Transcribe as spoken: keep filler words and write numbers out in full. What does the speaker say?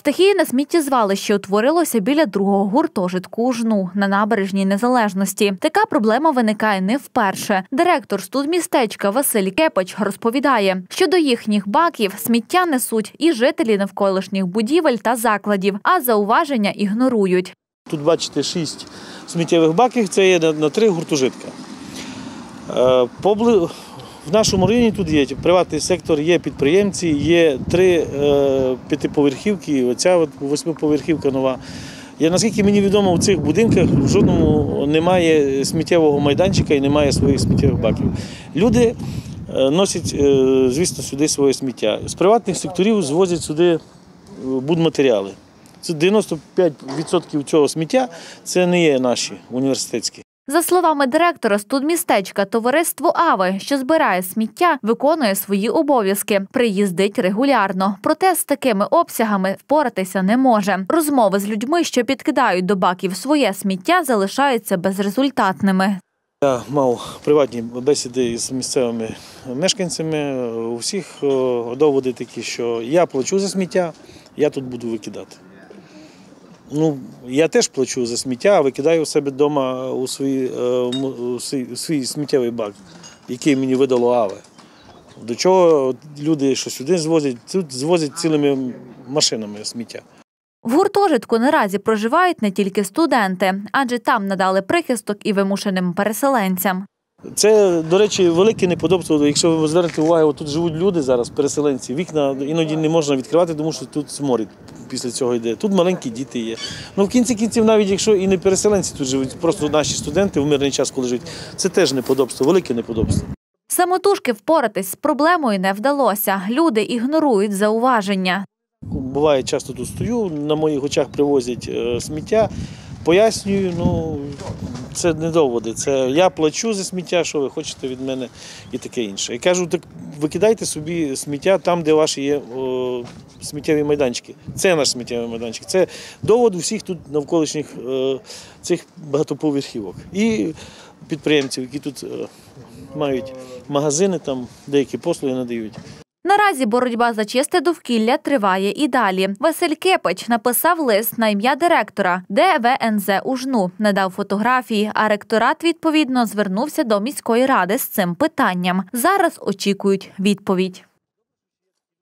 Стихійне сміттєзвалище утворилося біля другого гуртожитку Ужну на набережній Незалежності. Така проблема виникає не вперше. Директор студмістечка Василь Кепач розповідає, що до їхніх баків сміття несуть і жителі навколишніх будівель та закладів, а зауваження ігнорують. Тут, бачите, шість сміттєвих баків, це є на три гуртожитка. В нашому районі тут є приватний сектор, є підприємці, є три п'ятиповерхівки, оця восьмиповерхівка нова. Я, наскільки мені відомо, у цих будинках в жодному немає сміттєвого майданчика і немає своїх сміттєвих баків. Люди носять, звісно, сюди своє сміття. З приватних секторів звозять сюди будматеріали. Це дев'яносто п'ять відсотків цього сміття – це не є наші університетські. За словами директора студмістечка, товариство «Ави», що збирає сміття, виконує свої обов'язки, приїздить регулярно. Проте з такими обсягами впоратися не може. Розмови з людьми, що підкидають до баків своє сміття, залишаються безрезультатними. Я мав приватні бесіди з місцевими мешканцями. У всіх доводи такі, що я плачу за сміття, я тут буду викидати. Ну, я теж плачу за сміття, а викидаю у себе вдома у свій, у свій сміттєвий бак, який мені видало АВЕ. До чого люди, що сюди звозять, тут звозять цілими машинами сміття. В гуртожитку наразі проживають не тільки студенти, адже там надали прихисток і вимушеним переселенцям. Це, до речі, велике неподобство. Якщо ви звернете увагу, тут живуть люди зараз, переселенці. Вікна іноді не можна відкривати, тому що тут сморід після цього йде. Тут маленькі діти є. Ну, в кінці кінців, навіть якщо і не переселенці тут живуть, просто наші студенти в мирний час, коли живуть, це теж неподобство, велике неподобство. Самотужки впоратись з проблемою не вдалося. Люди ігнорують зауваження. Буває, часто тут стою, на моїх очах привозять сміття. Пояснюю, ну, це не доводи. Це я плачу за сміття, що ви хочете від мене і таке інше. І кажу, так викидайте собі сміття там, де ваші є о, сміттєві майданчики. Це наш сміттєвий майданчик. Це довод усіх тут навколишніх о, цих багатоповерхівок. І підприємців, які тут о, мають магазини, там деякі послуги надають. Наразі боротьба за чисте довкілля триває і далі. Василь Кепач написав лист на ім'я директора, де В Н З Ужну надав фотографії, а ректорат, відповідно, звернувся до міської ради з цим питанням. Зараз очікують відповідь.